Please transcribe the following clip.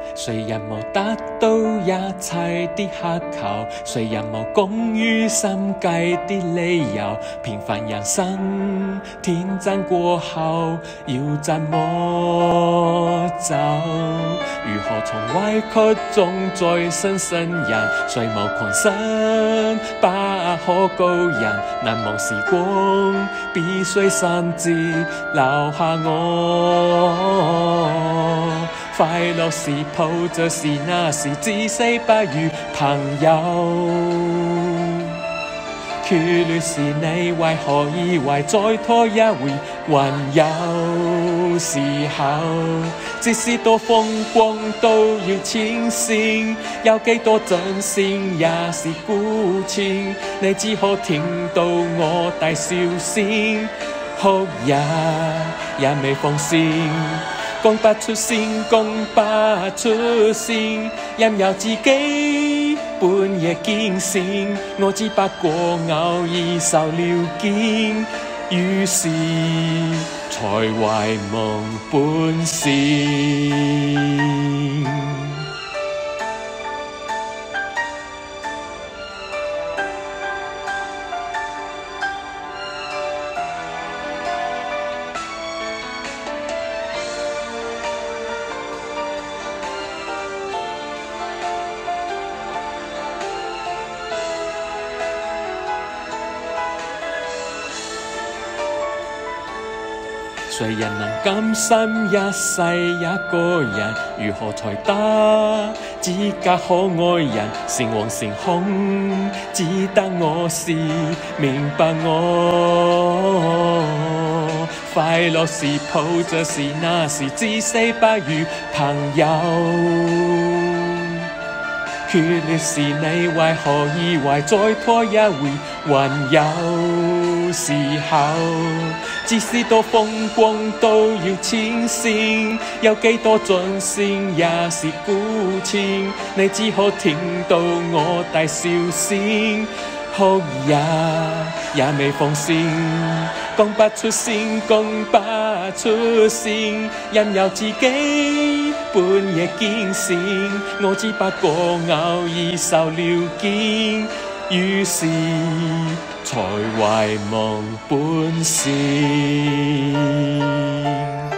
雖然無達到一切的乞求，雖然無功於心計的理由，平凡人生天真過後，要怎麼走？如何從委屈中再生新人？誰無狂生不可告人？難忘時光，必須親自留下我。快樂時抱着是那時至死不渝朋友，決裂時你為何以為再拖一回還有時候？即使多風光都要前線，有幾多真心也是孤情，你只可聽到我大笑聲，哭也未放聲。講不出聲，講不出聲，任由自己半夜驚醒，我只不過偶爾受了驚，於是才懷夢半醒。誰人能甘心一世一個人？如何才得資格可愛人？誠惶誠恐，只得我是明白我。快樂時抱着是那時至死不渝朋友，決裂時你為何以為再拖一回還有時候？即使多風光都要前線，有幾多盡線也是孤情，你只可聽到我大笑聲，哭也未放聲。講不出聲，講不出聲，任由自己半夜驚醒，我只不過偶爾受了驚，於是才懷夢半醒。